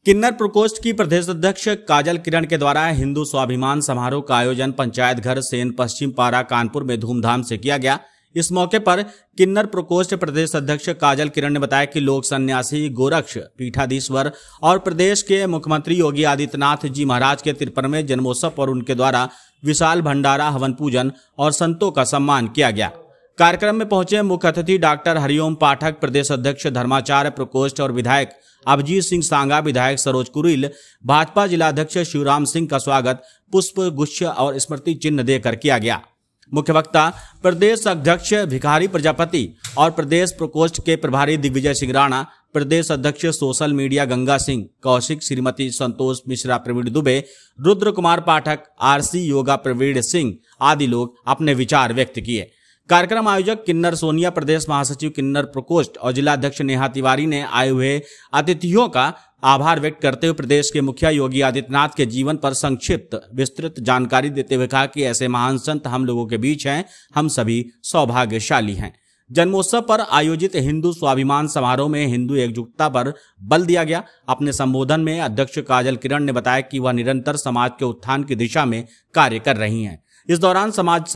किन्नर प्रकोष्ठ की प्रदेश अध्यक्ष काजल किरण के द्वारा हिंदू स्वाभिमान समारोह का आयोजन पंचायत घर सेन पश्चिम पारा कानपुर में धूमधाम से किया गया। इस मौके पर किन्नर प्रकोष्ठ प्रदेश अध्यक्ष काजल किरण ने बताया कि लोक सन्यासी गोरक्ष पीठाधीश्वर और प्रदेश के मुख्यमंत्री योगी आदित्यनाथ जी महाराज के 53वें जन्मोत्सव पर उनके द्वारा विशाल भंडारा, हवन पूजन और संतों का सम्मान किया गया। कार्यक्रम में पहुंचे मुख्य अतिथि डॉक्टर हरिओम पाठक, प्रदेश अध्यक्ष धर्माचार्य प्रकोष्ठ और विधायक अभिजीत सिंह सांगा, विधायक सरोज कुरील, भाजपा जिलाध्यक्ष शिवराम सिंह का स्वागत पुष्प गुच्छ और स्मृति चिन्ह देकर किया गया। मुख्य वक्ता प्रदेश अध्यक्ष भिखारी प्रजापति और प्रदेश प्रकोष्ठ के प्रभारी दिग्विजय सिंह राणा, प्रदेश अध्यक्ष social media Ganga Singh Kaushik, Shrimati Santosh Mishra, Praveen Dubey, Rudra Kumar Pathak, RC Yoga Praveen Singh आदि लोग अपने विचार व्यक्त किए। कार्यक्रम आयोजक किन्नर सोनिया, प्रदेश महासचिव किन्नर प्रकोष्ठ और जिलाध्यक्ष नेहा तिवारी ने आए हुए अतिथियों का आभार व्यक्त करते हुए प्रदेश के मुखिया योगी आदित्यनाथ के जीवन पर संक्षिप्त विस्तृत जानकारी देते हुए कहा कि ऐसे महान संत हम लोगों के बीच हैं, हम सभी सौभाग्यशाली हैं। जन्मोत्सव पर आयोजित हिंदू स्वाभिमान समारोह में हिंदू एकजुटता पर बल दिया गया। अपने संबोधन में अध्यक्ष काजल किरण ने बताया कि वह निरंतर समाज के उत्थान की दिशा में कार्य कर रही हैं। इस दौरान समाज